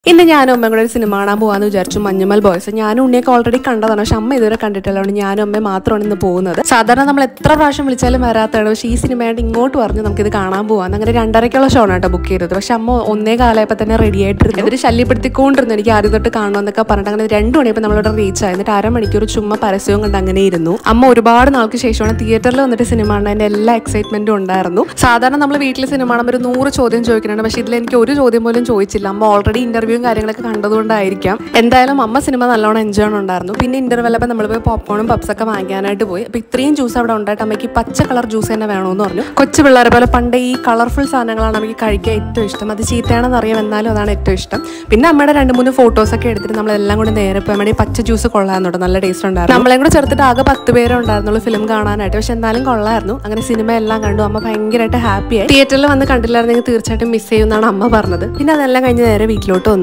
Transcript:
ഇന്ന് ഞാനും അമ്മയും കൂടെ ഒരു സിനിമ കാണാൻ പോകാമെന്ന് വിചാരിച്ചു. മഞ്ഞുമൽ ബോയ്സ്. ഞാനും ഉണ്ണിയൊക്കെ ഓൾറെഡി കണ്ടതാണ്, പക്ഷെ അമ്മ ഇതുവരെ കണ്ടിട്ടില്ല. ഞാനും അമ്മയും മാത്രമാണ് ഇന്ന് പോകുന്നത്. സാധാരണ നമ്മൾ എത്ര പ്രാവശ്യം വിളിച്ചാലും വരാത്തതാണ്, പക്ഷേ ഈ സിനിമയായിട്ട് ഇങ്ങോട്ട് പറഞ്ഞു നമുക്കിത് കാണാൻ പോകാം. അങ്ങനെ 2:30ക്കുള്ള ഷോ ആണ് കേട്ടോ ബുക്ക് ചെയ്തത്. പക്ഷെ അമ്മ 1:15 തന്നെ റെഡി ആയിട്ടിരുന്നു. ഇവർ ശല്യപ്പെടുത്തിക്കൊണ്ടിരുന്നു എനിക്ക് ആദ്യം തൊട്ട് കാണണമെന്നൊക്കെ പറഞ്ഞിട്ട്. അങ്ങനെ 2 മണിയപ്പോൾ നമ്മളിവിടെ റീച്ച് ആയി. എന്നിട്ട് അരമണിക്കൂർ ചുമ്മാ പരസ്യവും കണ്ട് അങ്ങനെ ഇരുന്നു. അമ്മ ഒരുപാട് നാൾക്ക് ശേഷമാണ് തിയേറ്ററിൽ വന്നിട്ട് സിനിമ കാണാൻ. എൻ്റെ എല്ലാ എക്സൈറ്റ്മെന്റും ഉണ്ടായിരുന്നു. സാധാരണ നമ്മൾ വീട്ടിൽ സിനിമ കാണുമ്പോൾ ഒരു 100 ചോദ്യം ചോദിക്കുന്നുണ്ട്, പക്ഷേ ഇതിൽ എനിക്ക് ഒരു ചോദ്യം പോലും ചോദിച്ചില്ല. അമ്മ ഓൾറെഡി ഇന്റർവ്യൂവും കാര്യങ്ങളൊക്കെ കണ്ടതുകൊണ്ടായിരിക്കാം. എന്തായാലും അമ്മ സിനിമ നല്ലോണം എൻജോയ് ഉണ്ടായിരുന്നു. പിന്നെ ഇന്റർവെൽ അപ്പോൾ നമ്മൾ പോയി പോപ്കോണും പപ്സൊക്കെ വാങ്ങിക്കാനായിട്ട് പോയി. അപ്പോൾ ഇത്രയും ജ്യൂസ് അവിടെ ഉണ്ടായിട്ട് അമ്മയ്ക്ക് പച്ച കളർ ജ്യൂസ് തന്നെ വേണമെന്ന് പറഞ്ഞു. കൊച്ചു പിള്ളേരെ പോലെ പണ്ട് ഈ കളർഫുൾ സാധനങ്ങളാണ് അമ്മയ്ക്ക് കഴിക്കാൻ ഏറ്റവും ഇഷ്ടം. അത് ചീത്തയാണെന്ന് അറിയാം, എന്നാലും അതാണ് ഏറ്റവും ഇഷ്ടം. പിന്നെ അമ്മയുടെ 2-3 ഫോട്ടോസൊക്കെ എടുത്തിട്ട് നമ്മളെല്ലാം കൂടി നേരെ പോയി. അമ്മയുടെ പച്ച ജ്യൂസ് കൊള്ളാമെന്നുണ്ട്, നല്ല ടേസ്റ്റ് ഉണ്ടായിരുന്നു. നമ്മളെയും കൂടെ ചേർത്തിട്ട് ആകെ 10 പേരെ ഉണ്ടായിരുന്നുള്ളൂ ഫിലിം കാണാനായിട്ട്. പക്ഷെ എന്നാലും കൊള്ളായിരുന്നു. അങ്ങനെ സിനിമ എല്ലാം കണ്ടു. അമ്മ ഭയങ്കരമായിട്ട് ഹാപ്പിയായി. തിയേറ്ററിൽ വന്ന് കണ്ടില്ലായിരുന്നെങ്കിൽ തീർച്ചയായിട്ടും മിസ് ചെയ്യുമെന്നാണ് അമ്മ പറഞ്ഞത്. പിന്നെ അതെല്ലാം കഴിഞ്ഞ് നേരെ വീട്ടിലോട്ട് വന്നു.